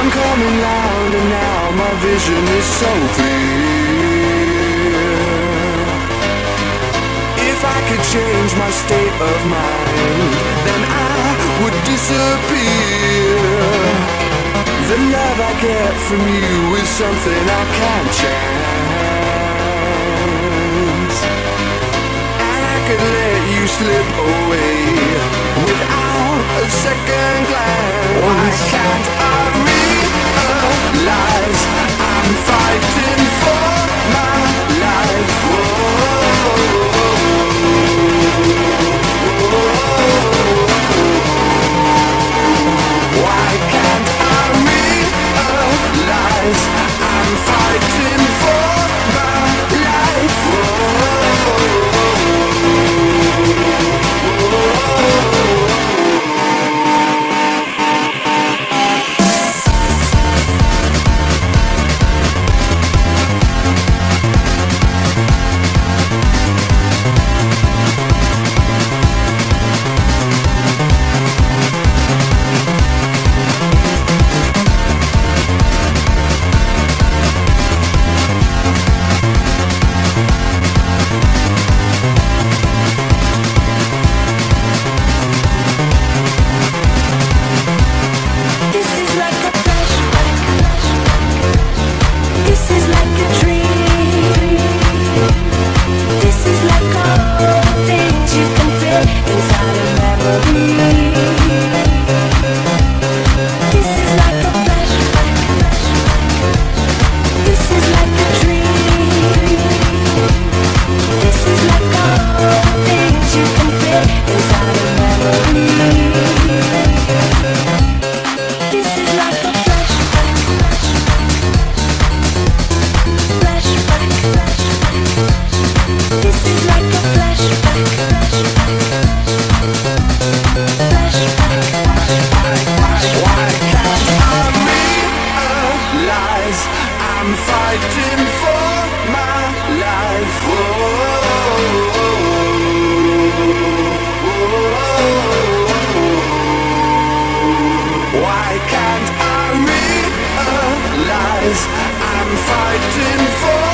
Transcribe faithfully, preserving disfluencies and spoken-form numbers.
I'm coming round and now my vision is so clear. If I could change my state of mind, then I would disappear. The love I get from you is something I can't chance, and I could let you slip away without a second glance. Why can't I realize I'm fighting for my life? Whoa. Why can't I realize I'm fighting for my life? I'm fighting for my life. Why can't I realize I'm fighting for